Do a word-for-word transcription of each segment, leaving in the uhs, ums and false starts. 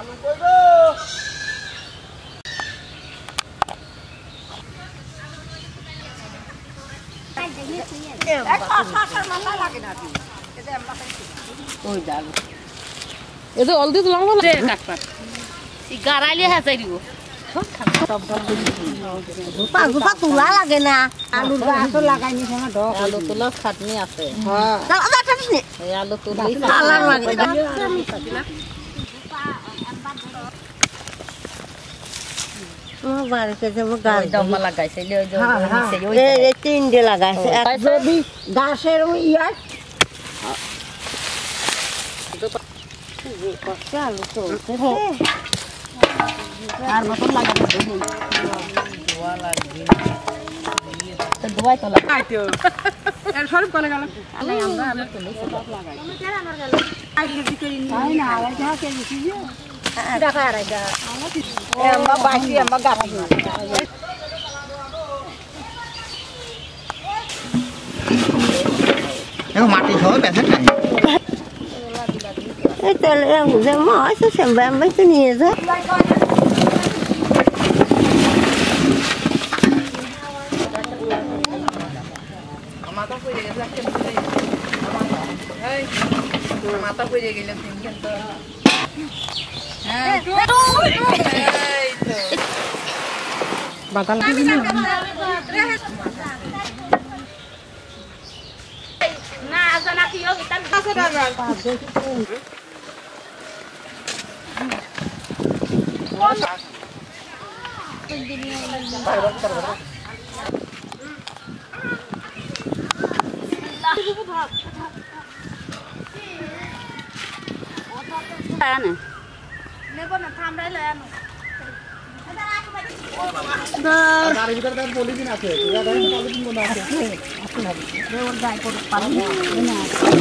আলু কই গো এক পাঁচ মাথা লাগে না তুই এটা আমরা খাইছি ওই ডাল এটা অলদি তুলাম বলে কাট কাট ই গারাইলে হাসাই দিব গোপা গোপা তুলা লাগে না আলুর গাছ লাগাই নিছে না ডক আলু তুলা খাটনি আছে হ্যাঁ দাও দাও নি এই আলু তুলি আলার লাগে ও বাড়িতে যে মো গাছ দমা লাগাইছে ওই যে নিচে ওই এই তিনটে লাগাইছে এক যদি গাছের ইয়া কষ্ট আলু চলছে আর মতন লাগাতে দেই দোয়া লাগবে তো দোয়াই তো লাগাইতো এর সরব কোনে গেল আলে আমরা আমরা তো লই সব লাগাই তুমি কেন আমার গেল আইলে কি করি নি আই না আই যা কে দিছি যে দেখা আর যা আমরা বাকি আমরা গাছি এখন মাটি সব বেঁচে খাই এই তেলে যে মাছ সেমবা আমি তো নিয়ে যা মাথা কইরে গেছে একটা এই মাথা কইরে গেল কিন্তু হ্যাঁ এই তো বাতা লাগি না না জানা কি হোক তার কাছে দাঁড়ান Ano? Nebo na thamrai le ano. গাড়ির ভিতরে তার পলিথিন আছে তুই আর পলিথিন কোন আছে আছে না রে ওর গায় পড়ে পানি না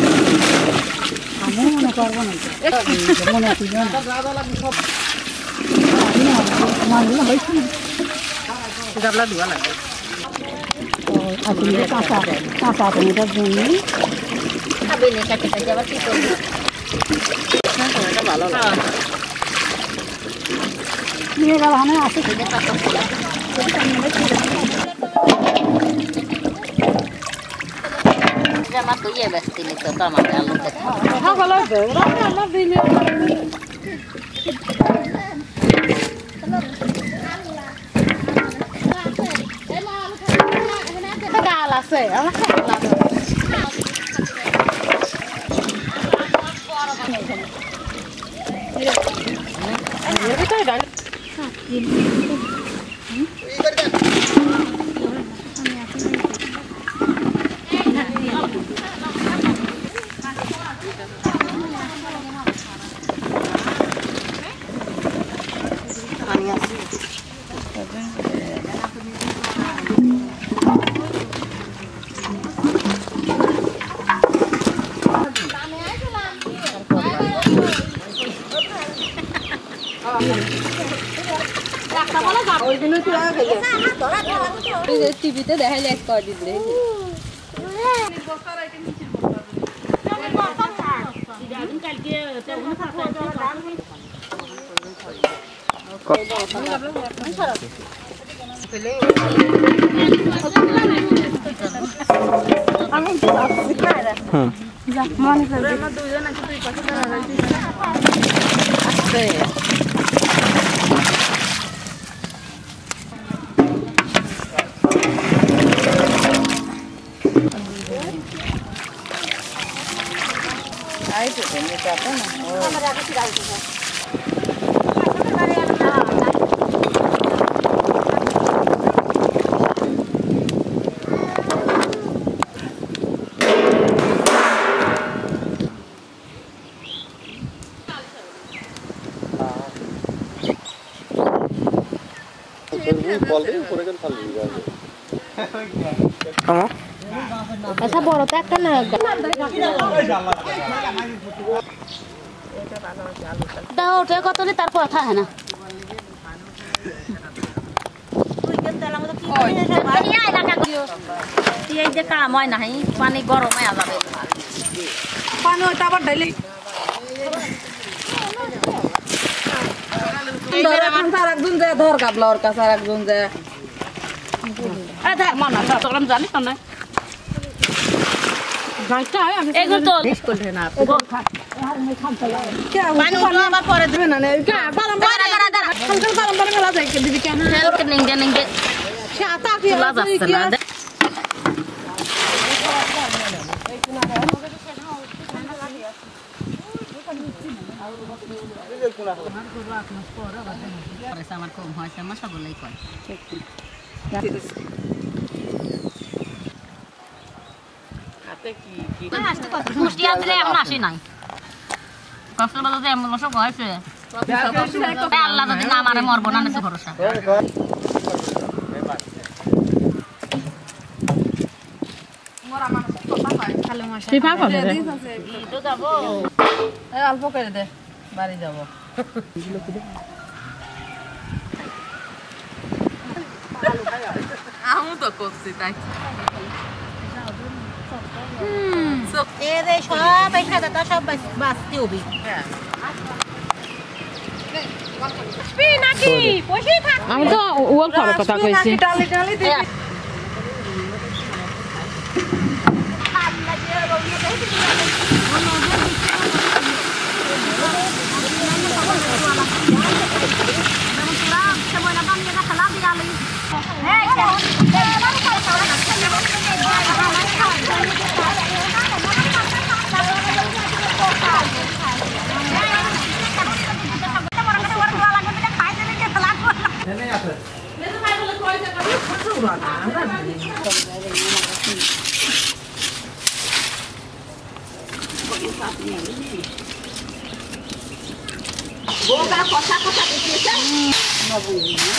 আমি মনে করব না মনে আছে না দাদা লাগি সব না আমার না হইছে না ডাবলা দুয়া লাগে ও আসলে কাঁচা কাঁচা তো এটা জন্য খাবে না কাটে কাটে আবার কি করব এটা ভালো লাগে নিয়ে গেল হানে আছে এটা পাতা ফুলা জামা তো ইয়ে ব্যস্তি নিতে তো আমাদের আলু দেখা হ্যাঁ ভালো আছে ওরা আমার দিলে গাল আছে আমার গাল আছে টিভিতে দেখাইলে এক করে দিলে Ay, itu ini siapa nah? Oh. Kamera aku tidak itu. Asa boro tak kan দাও ওটা কত রে তার কথা হয় না এই যে কাম হয় নাই পানি গরম হয়ে যাবে পানি ওটা আবার ঢালি একজন যায় ধর গাবলা ওর কাছে আর একজন যায় এই দেখ মনা তোরম জানিস না গাইটা আমি এগুলো তো স্কুল রে না পানি উঠলো আবার পরে দিবে না কে গরম দাঁড়া দাঁড়া দাঁড়া গরম গরম করে মেলা যায় দিবি কেন হেল কে নিংগে নিংগে ছাতা কি আছে না আমার কম হয়েছে আমার সবলাই কয় হাতে কি কি আসতে কত মুষ্টি আসলে এখন আসে নাই কষ্ট বাজাতে এমন সব হয়েছে আল্লাহ যদি না মারে মরবো না নেছে ভরসা ফিফা কবে রে তো যাব এই অল্প করে দে বাড়ি যাব আমি তো করছি তাই হুম সব এ রে সব এই খাতা সব বাস্তি হবি হ্যাঁ নাকি পয়সা থাক আমি তো ওল খাওয়ার কথা কইছি টালি টালি দে Boga kota kota desa. Nabu.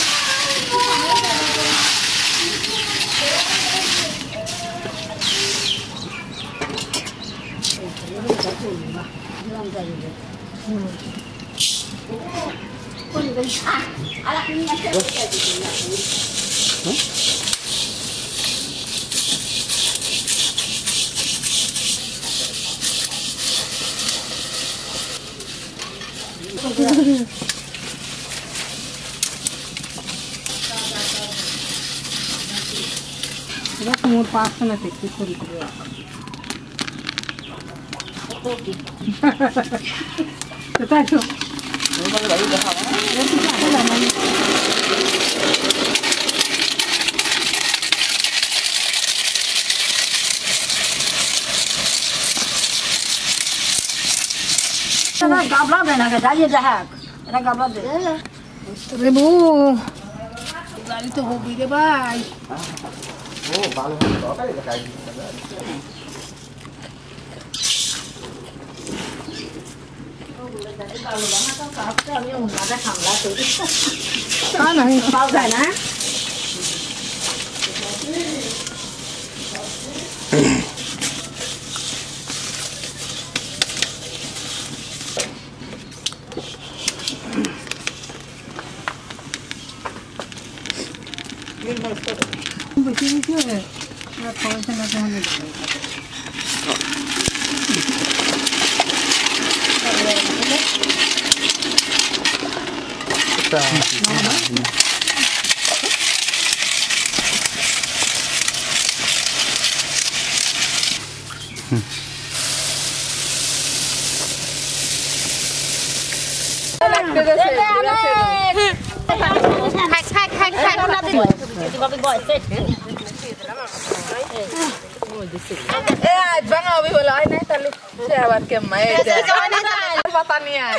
Sudah semua pasang nanti kusur itu. Oke. Kita itu. Ini gabla deh, nak jadi jahat. Ini gabla deh. Ribu. Dari itu hobi deh, bay. Oh, balu itu apa ya kayak gitu. Kalau banget kan kapal yang ada hamla tuh. Kan nih, bau dah na. Begini sih ya. Nah, kalau saya nggak mau Eh, bang abi bola ini tali siapa kemai aja. Pata nih ya.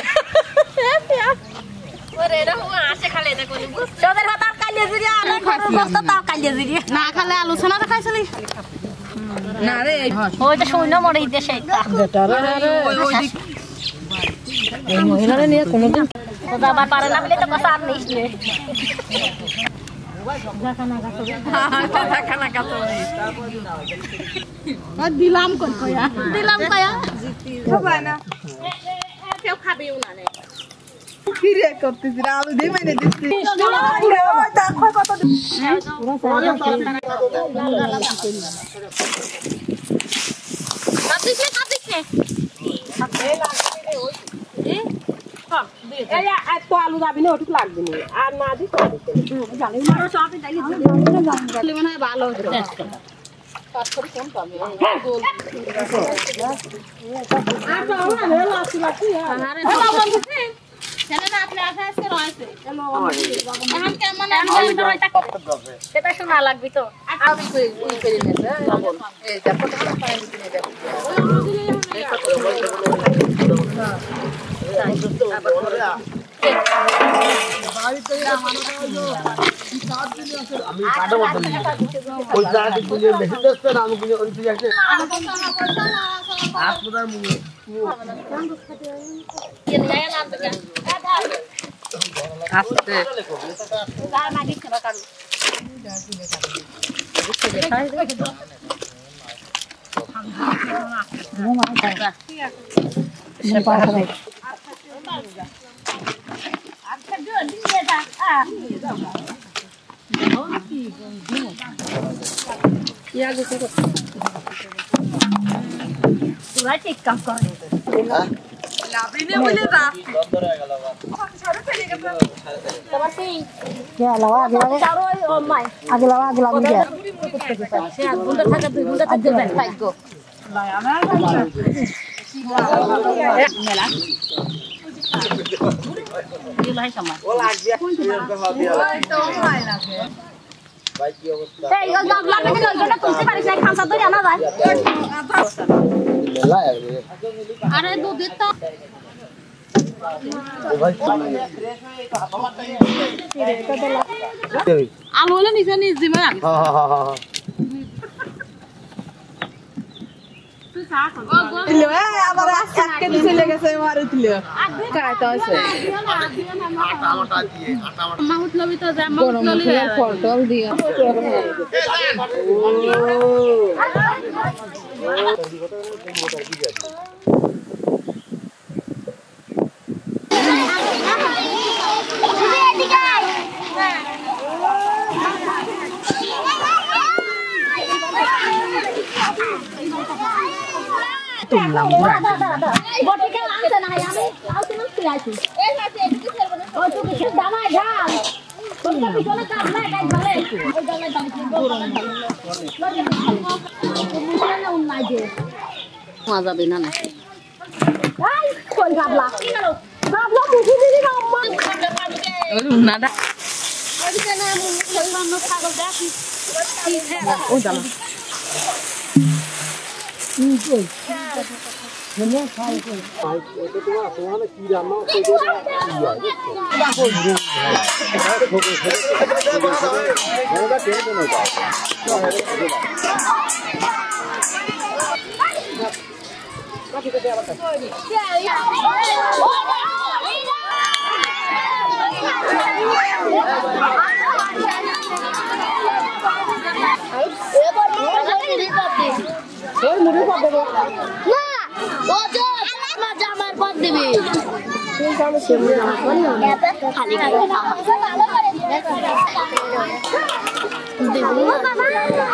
Oreda হুয়া আসে খালে এটা কোন বুঝ তোদের ভাত কালে জিরিয়া আলো বস্তা তাও কালে জিরিয়া না খালে আলোচনা রাখাইছলি না রে ওইটা শূন্য মরে দেশে এটা বেটারে ওই ওই দিক এই মহিলারে নিয়ে কোনদিন খোদা আবার পারে না বলে তো কথা আর নিস নে জাকানা গাছ হ্যাঁ জাকানা গাছ আর দিলাম কোন কয়া দিলাম কয়া খাবা না কেউ খাবেও না নে কিরে করতেছিস আলু দিয়ে মেনে দিছিস পুরো ওটা কয় কত কাটিছে কাটিছে সাথে লাগবে রে ওই এ সব এই এত আলু যাবি না ওটুকু লাগবে না আর না দিস জানি মারো সব তাইলে মানে ভালো হতো পাঁচ করে কোন পাবে গোল আর তো আমরা হেলো আসি লাগি আরে বাবা বলছি চলে না আপনি আসা আসে রয়েছে চলো এখন কেমন সেটা শোনা লাগবে তো আমি কই কই করে নেছে এই দেখো তো পানি দিতে দেব আমি কাটা বলতে ওই জায়গাতে তুলে বেশি দস্ত না আমি ওই তুই আছে হাসপাতাল মুয়ে কি জায়গা নাম তো আস্তে গার মাটি ছেড়া কাটু ঠিক কাম করে লাভিনে বলে দা তোমার সেই কে লাওয়া আগে লাগে চারো ও মাই আগে লাওয়া আগে লাগে সে গুন্ডা থাকা দুই গুন্ডা থাকতে দেন ভাগ্য মেলা দিলাই সময় ও লাগবে ওই তো ভাই লাগে ভাই কি অবস্থা এই গাছ লাগলে কি ওইটা তুলতে পারিস না খামসা ধরে আনা যায় মেলা আরে দুধ তো আলু হলে নিচে নিচ দিবে হ্যাঁ হ্যাঁ হ্যাঁ আবার আজকে চলে গেছে মারুতলে কাটা আছে আটা আটা দিয়ে আটা আটা মাউট লবি তো যা মাউট লবি ফটল দিয়ে তুললাম বটে কে আনতে না আমি আউতে না তুইছি এই আছে এটুকু ছেড়ে না ওই টুকু ছেড়ে দামাই ঢাল তোমরা পিছনে কাজ না কাজ ভালো ওই দামাই দাম গরম মুশলে না উন্নাই দে মজা দেই না না এই কই গাবলা গাবলা মুখে দিদি না আম্মা না দা ওইটা না মুখে না ছাগল দেখি ও দাম মনে খাই কই এটা তোমার তোমার কি রান্না কই দে এটা কই রুম এটা কেন কেন এটা বাকি তো দেয়া বাতা ওই মুড়ি পাবে না ও যো মা জামার পদ দিবি তুই জানো কেমনে জামা পরে না খালি খালি ভালো করে দেবো বাবা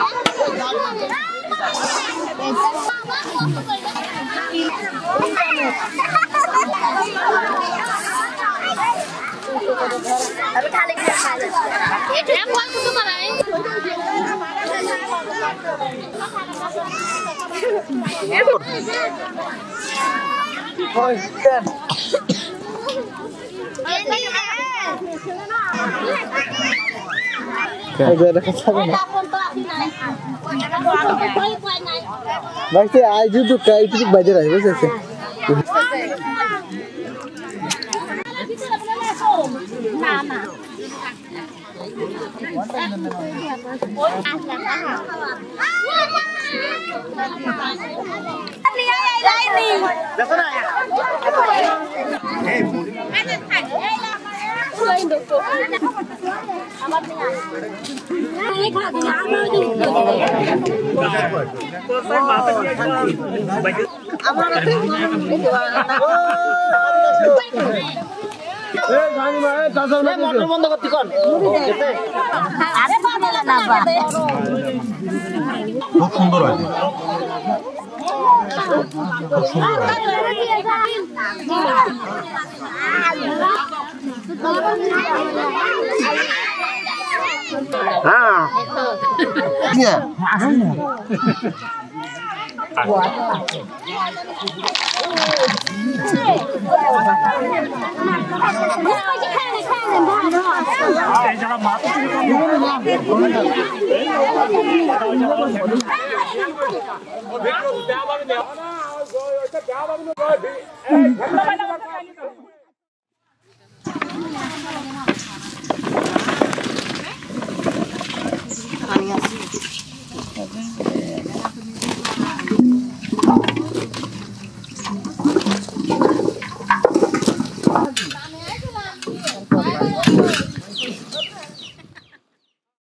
আমি খালি খালি খাই এটা কোন তো বানাই কই দেন এই দেখা যাবে না ভাই সে আজ তো কাই ঠিক বাজে রাখবে সে না না দেখো না এই মুড়ি আমার এই খা দিন আমার এই জানি মা এই চাচার মা মোটর বন্ধ করতে কোন আরে বাবা না বা খুব সুন্দর হয় খুব সুন্দর aslinya. Aslinya. Ani